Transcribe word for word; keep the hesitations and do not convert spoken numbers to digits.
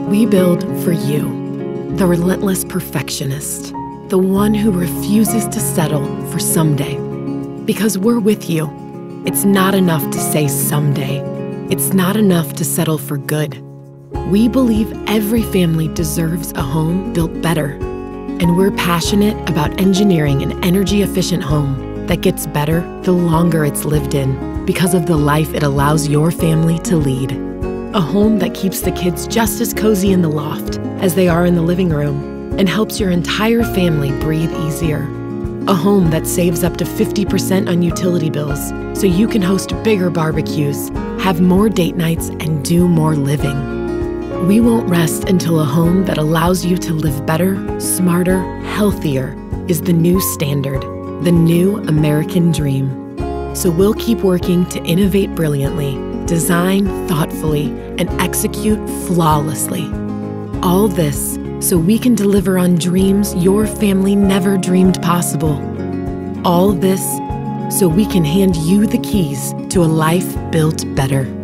We build for you, the relentless perfectionist, the one who refuses to settle for someday. Because we're with you. It's not enough to say someday. It's not enough to settle for good. We believe every family deserves a home built better. And we're passionate about engineering an energy-efficient home that gets better the longer it's lived in because of the life it allows your family to lead. A home that keeps the kids just as cozy in the loft as they are in the living room and helps your entire family breathe easier. A home that saves up to fifty percent on utility bills so you can host bigger barbecues, have more date nights, and do more living. We won't rest until a home that allows you to live better, smarter, healthier is the new standard, the new American dream. So we'll keep working to innovate brilliantly, design thoughtfully, and execute flawlessly. All this so we can deliver on dreams your family never dreamed possible. All this so we can hand you the keys to a life built better.